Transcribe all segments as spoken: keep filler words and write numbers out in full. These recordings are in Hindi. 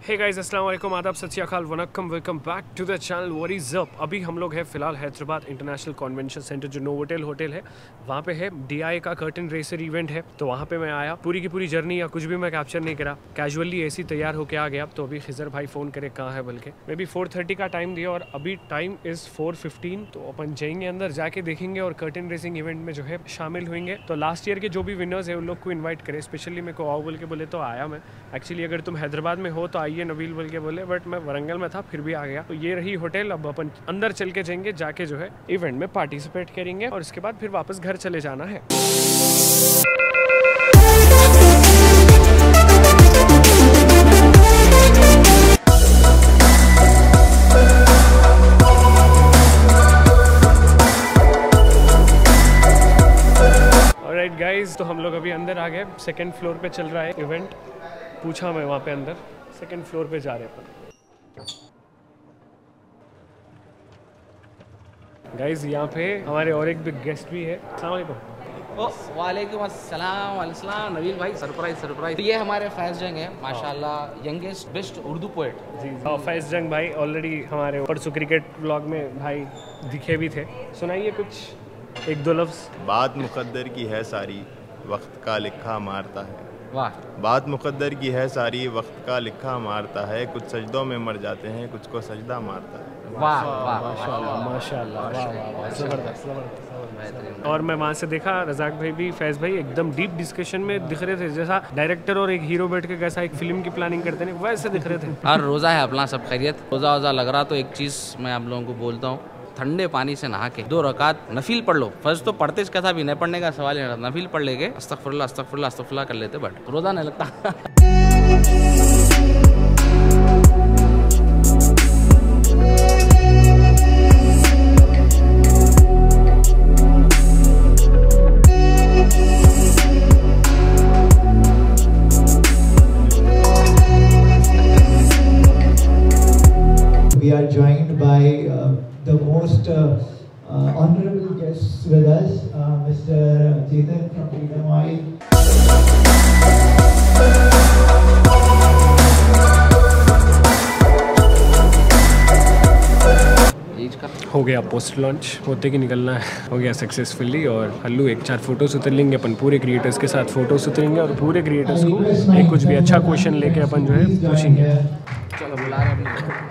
हे गाइस अस्सलाम वालेकुम, आदाब, सत श्री अकाल, वनक्कम, welcome back to the channel. What is up. अभी हम लोग हैं फिलहाल हैदराबाद इंटरनेशनल कन्वेंशन सेंटर, जो नोवोटेल होटल है, वहाँ पे है डीआई का कर्टन रेसर इवेंट है। तो वहाँ पे मैं आया, पूरी की पूरी जर्नी या कुछ भी मैं कैप्चर नहीं करा, कैजुअली ऐसी तैयार होकर आ गया। तो अभी खिजर भाई फ़ोन करे कहाँ है, बल्कि मैं भी फोर थर्टी का टाइम दिया और अभी टाइम इज़ फोर फिफ्टीन। तो अपन जाएंगे अंदर, जाके देखेंगे और कर्टन रेसिंग इवेंट में जो है शामिल होंगे। तो लास्ट ईयर के जो भी विनर्स है उन लोग को इन्वाइट करें, स्पेशली मेरे को आओ बोल के बोले तो आया मैं। एक्चुअली अगर तुम हैदराबाद में हो तो आइए नवील बोल के बोले, बट मैं वरंगल में था फिर भी आ गया। तो ये रही होटल। अब अपन अंदर चल के जाएंगे, जाके जो है इवेंट में पार्टिसिपेट करेंगे और उसके बाद फिर वापस घर चले जाना है। ऑलराइट गाइस, तो हम लोग अभी अंदर आ गए। सेकंड फ्लोर पे चल रहा है इवेंट। पूछा मैं वहाँ पे अंदर, सेकंड फ्लोर पे जा रहे हैं अपन। गाइस यहाँ पे हमारे और एक बिग गेस्ट भी है। अस्सलाम वालेकुम। वालेकुम अस्सलाम वालेकुम नवील भाई, सरप्राइज सरप्राइज। तो ये हमारे फैज़ जंग है, माशाल्लाह यंगेस्ट बेस्ट उर्दू पोएट। जी जी, फैज़ जंग भाई ऑलरेडी हमारे परसों क्रिकेट व्लॉग में भाई दिखे भी थे। सुनाइए कुछ एक दो लफ्ज़। बात मुक़द्दर की है सारी, वक्त का लिखा मारता है। वाह। बात मुक़द्दर की है सारी, वक्त का लिखा मारता है। कुछ सजदों में मर जाते हैं, कुछ को सजदा मारता है। वाह वाह माशाल्लाह माशाल्लाह, वाह वाह वाह, ज़बरदस्त ज़बरदस्त। और मैं वहाँ से देखा रज़ाक भाई भी, फैज़ भाई एकदम डीप डिस्कशन में दिख रहे थे, जैसा डायरेक्टर और एक हीरो बैठ के कैसा एक फिल्म की प्लानिंग करते हैं वैसे दिख रहे थे। हर रोज़ा है अपना, सब खैरियत। रोज़ा वोज़ा लग रहा तो एक चीज़ मैं आप लोगों को बोलता हूँ, ठंडे पानी से नहा के दो रकात नफिल पढ़ लो। फर्ज तो पढ़ते इसका था भी नहीं, पढ़ने का सवाल नहीं, नफिल पढ़ लेके अस्तगफिरुल्लाह अस्तगफिरुल्लाह अस्तगफिरुल्लाह कर लेते, बट रोज़ा नहीं लगता। We are joined by uh, the most uh, uh, honorable guests with us, uh, Mister Chetan from Freedom Oil. हो गया पोस्ट लॉन्च, होते कि निकलना है, हो गया सक्सेसफुली। और हल्लू एक चार फोटोज उतर लेंगे अपन, पूरे क्रिएटर्स के साथ फोटोज उतरेंगे और पूरे क्रिएटर्स को एक कुछ भी अच्छा क्वेश्चन लेके अपन जो है पूछेंगे। चलो बुला रहे अपने।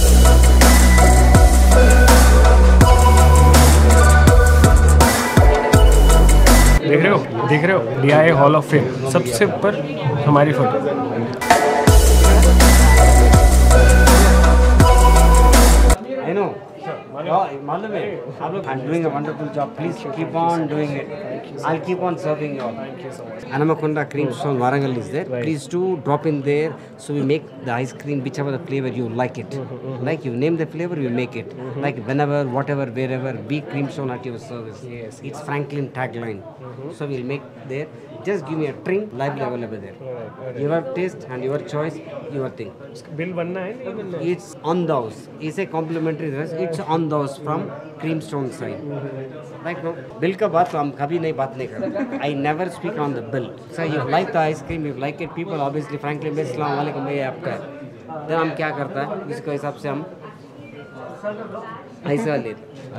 देख रहे हो देख रहे हो डीआई हॉल ऑफ फेम, सबसे ऊपर हमारी फोटो। I know. मालूम है आप लोग doing a wonderful job. Please keep on doing it. I'll keep on serving you all. Thank you so much. Anamakonda Creamstone Warangal is there. Please do drop in there. So we make the ice cream whichever the flavor you like it. Like you name the flavor, we make it. Like whenever, whatever, wherever. Be Creamstone at your service. Yes. It's Franklin tagline. So we'll make there. Just give me a drink, lively available there. Your taste and your choice, your thing. Bill बनना है। It's on the house. It's a complimentary dress. It's on the house from Creamstone side. Like no, bill का बात तो हम कभी नहीं बात नहीं करते. I never speak on the bill. So you like the ice cream, you like it. People obviously, frankly, अस्सलाम वालेकुम भैया आपका है. Then हम क्या करता है? इसके हिसाब से हम ऐसा लेते.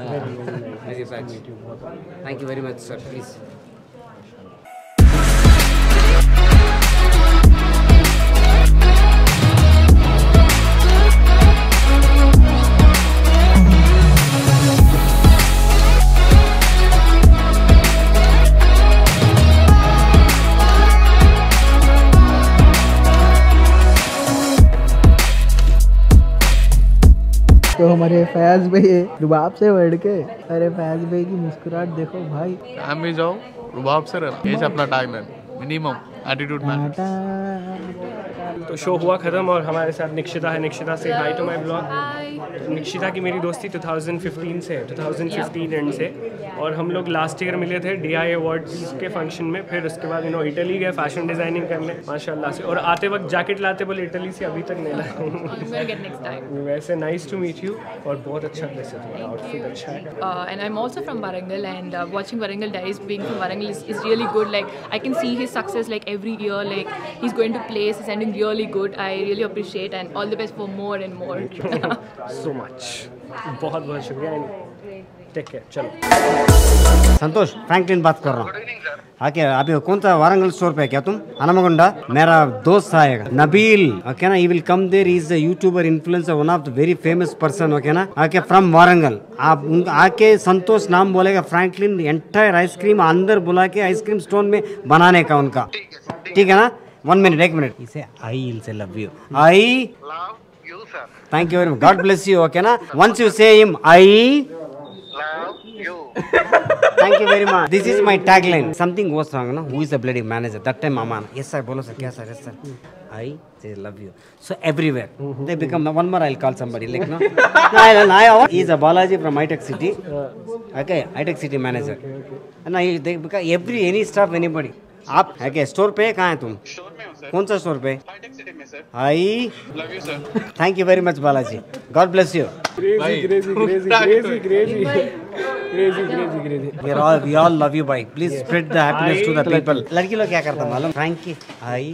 Thank you very much, sir. Please. तो हमारे फैज़ भाई रुबाब से बढ़ के, अरे फैज़ भाई की मुस्कुराहट देखो भाई। काम भी जाओ, रुबाब से रहना, ये अपना टाइम है, मिनिमम एटीट्यूड में। तो शो हुआ ख़त्म और हमारे साथ निक्षिता है। निक्षिता से hi to my blog. Nikshita की मेरी दोस्ती टू थाउजेंड फिफ्टीन से टू थाउजेंड फिफ्टीन एंड से, और हम लोग लास्ट ईयर मिले थे डीआई अवार्ड्स के फंक्शन में। फिर उसके बाद यू नो इटली गए फैशन डिज़ाइनिंग करने माशाल्लाह से, और आते वक्त जैकेट लाते बोले इटली से अभी तक नहीं लाए। वैसे नाइस टू मीट यू, और बहुत अच्छा ड्रेस है तुम्हारा, आउटफिट अच्छा है। And I am also from Warangal, and uh, watching Warangal Diaries, being from Warangal is, is really good. Like I can see his success like every year. Like he's going to place, he's sending really good. I really appreciate and all the best for more and more. So much. बहुत बहुत शुक्रिया. Take care. चलो. संतोष, फ्रैंकलिन बात कर रहा हूँ. आके अभी कौन सा वारंगल स्टोर पे है क्या तुम? हनुमगुंडा. मेरा दोस्त आएगा नबील, ओके ना, he will come there. He is a YouTuber influencer, one of the very famous person, okay ना, आके फ्रॉम वारंगल. आप उनका आके संतोष नाम बोलेगा, फ्रैंकलिन एंटायर आइसक्रीम अंदर बुला के आइसक्रीम स्टोन में बनाने का उनका. ठीक है ना? वन मिनट, एक मिनट. इसे I will say love you. I love you sir. Thank you very much. God bless you. Okay ना? Once you say him I love you. Thank you very much. This is my tagline. Something was wrong, no? Who is the bloody manager? That time, Aman. Yes, sir. Bolo, sir. Yes, sir. Yes, sir. I say love you. So everywhere they become. One more, I'll call somebody. Like no. No, I don't. I. He is a Balaji from Hitech City. Okay, Hitech City manager. And I, they become every any staff, anybody. आप है स्टोर पे कहाँ है तुम? स्टोर में हूँ सर. कौन सा स्टोर पे? हाईटेक सिटी में sir. I love you sir. Thank you very much Balaji. God bless you. Crazy crazy crazy crazy crazy crazy crazy crazy. We are all we all love you, bhai. Please spread the happiness to the people. लड़की लोग क्या करता मालूम? फ्रैंकी आई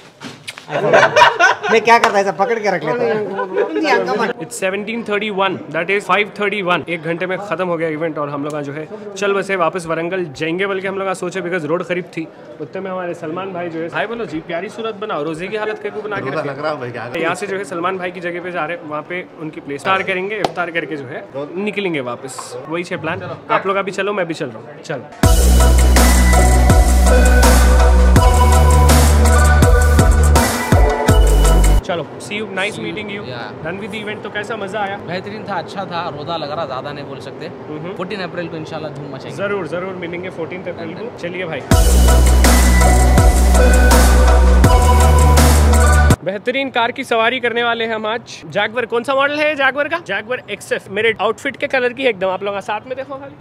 मैं क्या करता ऐसा पकड़ के रख लेता हूँ. It's seventeen thirty-one, that is five thirty-one. एक घंटे में खत्म हो गया इवेंट और हम लोग जो है चल बसे वापस वरंगल जाएंगे, बल्कि हम लोग सोचे बिकॉज रोड करीब थी. उतने में हमारे सलमान भाई जो है, भाई बोलो जी प्यारी सूरत बनाओ, रोजे की हालत को बना के रखे. यहाँ से जो है सलमान भाई की जगह पे जा रहे हैं, वहाँ पे उनकी प्लेस इफ्तार करेंगे, इफ्तार करके जो है निकलेंगे वापस. वही है प्लान. आप लोग अभी चलो, मैं भी चल रहा हूँ. चलो. चलो, see you, nice meeting you. Done with the event. तो कैसा मजा आया? बेहतरीन था, अच्छा था. रोजा लग रहा, ज्यादा नहीं बोल सकते. फोर्टीन अप्रैल को इंशाल्लाह धूम मचाएंगे. जरूर जरूर मिलेंगे फोर्टीन अप्रैल को. चलिए भाई. बेहतरीन कार की सवारी करने वाले हैं हम आज. जैगवर, कौन सा मॉडल है जैगवर का? Jaguar XF. मेरे आउटफिट के कलर की है एकदम. आप लोग साथ में देखो खाली.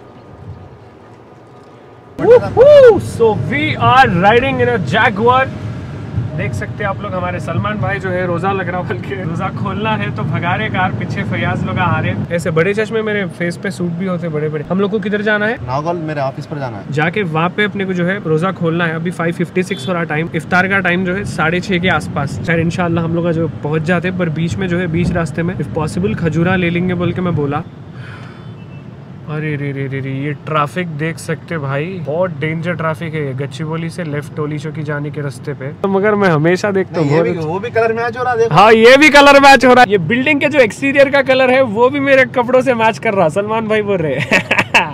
So we are riding in a Jaguar. देख सकते हैं आप लोग, हमारे सलमान भाई जो है रोजा लग रहा, बल्कि रोजा खोलना है तो भगा रहे कार. पीछे फयाज लोग आ रहे हैं. ऐसे बड़े चश्मे मेरे फेस पे सूट भी होते बड़े बड़े. हम लोग को किधर जाना है? नागौल, मेरे ऑफिस पर जाना है. जाके वहाँ पे अपने को जो है रोजा खोलना है. अभी फाइव फिफ्टी सिक्स हो रहा टाइम. इफ्तार का टाइम जो है साढ़े छः के आसपास. खैर इंशाल्लाह हम लोग जो पहुँच जाते हैं, पर बीच में जो है बीच रास्ते में इफ पॉसिबल खजूरा ले लेंगे बोल के मैं बोला. अरे रे रे रे रे ये ट्रैफिक देख सकते भाई, बहुत डेंजर ट्रैफिक है ये गच्चीबोली से लेफ्ट टोली चौकी जाने के रास्ते पे. तो मगर मैं हमेशा देखता हूँ वो, वो भी कलर मैच हो रहा है. हाँ ये भी कलर मैच हो रहा है. ये बिल्डिंग के जो एक्सटीरियर का कलर है वो भी मेरे कपड़ों से मैच कर रहा. सलमान भाई बोल रहे हैं.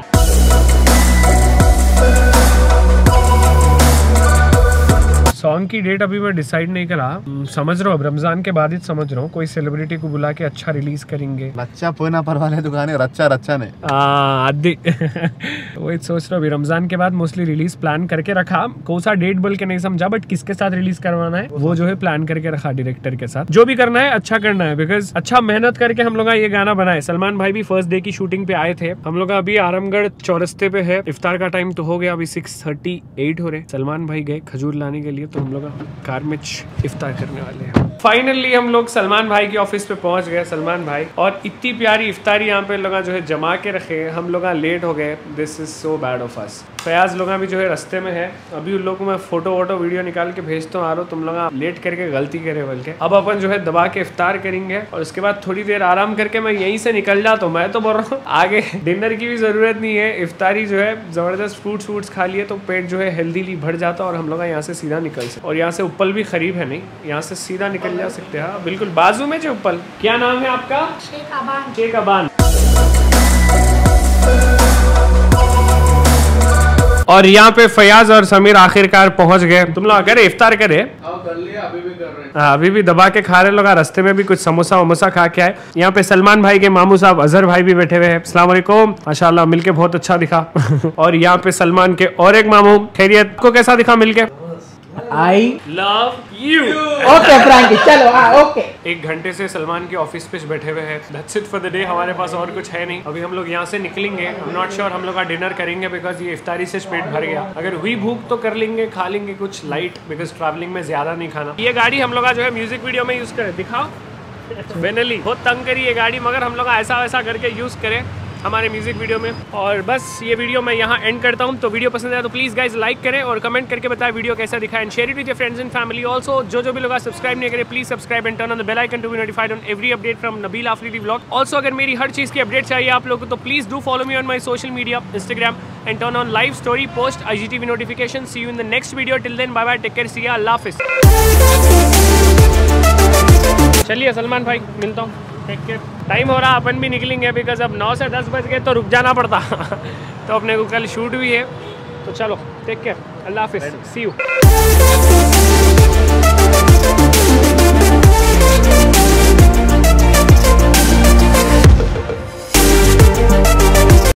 सॉन्ग की डेट अभी मैं डिसाइड नहीं करा. समझ रहा हूँ, अब रमजान के बाद ही समझ रहा हूँ कोई सेलिब्रिटी को बुला के अच्छा रिलीज करेंगे. रच्चा पोना पर वाले दुकान है, रच्चा रच्चा ने आदि वही सोच रहा हूँ. अभी रमजान के बाद मोस्टली रिलीज प्लान करके रखा. कौन सा डेट बोल के नहीं समझा, बट किसके साथ रिलीज करवाना है वो जो है प्लान करके रखा. डायरेक्टर के साथ जो भी करना है अच्छा करना है, बिकॉज अच्छा मेहनत करके हम लोग ये गाना बनाए. सलमान भाई भी फर्स्ट डे की शूटिंग पे आए थे. हम लोग अभी आरामगढ़ चौरस्ते पे है. इफ्तार का टाइम तो हो गया, अभी सिक्स थर्टी एट हो रहे. सलमान भाई गए खजूर लाने के लिए, तो हम लोग कार में इफ्तार करने वाले हैं. फाइनली हम लोग सलमान भाई के ऑफिस पे पहुंच गए. सलमान भाई और इतनी प्यारी इफ्तारी यहाँ पे लोग जो है जमा के रखे. हम लोग लेट हो गए. This is so bad of us. Fayaz लोग भी जो है रास्ते में है. अभी उन लोगों को मैं फोटो वोटो वीडियो निकाल के भेजता हूँ. आ लो तुम लोग लेट करके गलती करे बोल के. अब अपन जो है दबा के इफ्तार करेंगे और उसके बाद थोड़ी देर आराम करके मैं यहीं से निकल जाता हूँ. मैं तो बोल रहा हूँ आगे डिनर की भी जरूरत नहीं है. इफ्तारी जो है जबरदस्त फ्रूट्स व्रूट्स खा लिए तो पेट जो है हेल्दीली भर जाता और हम लोग यहाँ से सीधा निकल सकते. और यहाँ से उप्पल भी करीब है, नहीं यहाँ से सीधा निकल जा सकते हैं. हाँ बिल्कुल बाजू में जो उप्पल. क्या नाम है आपका? शेख अबान. शेख अबान. और यहाँ पे फयाज और समीर आखिरकार पहुंच गए. तुम लोग करे इफ्तार करे? कर लिया, अभी भी कर रहे हैं. हाँ अभी भी दबा के खा रहे लोग. रास्ते में भी कुछ समोसा वमोसा खा के आए. यहाँ पे सलमान भाई के मामू साहब अजहर भाई भी बैठे हुए हैं. अस्सलाम वालेकुम. माशाल्लाह मिलके बहुत अच्छा दिखा. और यहाँ पे सलमान के और एक मामू. खैरियत? को कैसा दिखा मिलके? I love you. Okay Franky चलो. ओके. एक घंटे से सलमान के ऑफिस पे बैठे हुए हैं. That's it for the day. हमारे पास और कुछ है नहीं. अभी हम लोग यहाँ से निकलेंगे. आई एम नॉट श्योर हम लोग का डिनर करेंगे बिकॉज ये इफ्तारी से पेट भर गया. अगर हुई भूख तो कर लेंगे, खा लेंगे कुछ लाइट, बिकॉज ट्रैवलिंग में ज्यादा नहीं खाना. ये गाड़ी हम लोग जो है म्यूजिक वीडियो में यूज करें. दिखाओ. बेनली बहुत तंग करी ये गाड़ी, मगर हम लोग ऐसा वैसा करके यूज करें हमारे म्यूजिक वीडियो में। और बस ये वीडियो मैं यहाँ एंड करता हूँ। तो वीडियो पसंद आया तो प्लीज़ गाइज लाइक करें और कमेंट करके बताएं वीडियो कैसा दिखा and share it with your friends and family. Also जो जो भी लोग सब्सक्राइब नहीं करें please subscribe and turn on the bell icon to be notified on every update from Nabeel Afridi vlog. Also अगर मेरी हर चीज़ की अपडेट चाहिए आप लोगों को तो please do follow me on my social media Instagram and turn on live story post IGTV notification. See you in the next video, till then bye bye, take care, see you, अल्लाह हाफिज़। चलिए सलमान भाई मिलता हूँ, टेक केयर। टाइम हो रहा, अपन भी निकलेंगे बिकॉज अब नौ से दस बज गए तो रुक जाना पड़ता तो अपने को कल शूट भी है, तो चलो टेक केयर, अल्लाह हाफिज़, सी यू।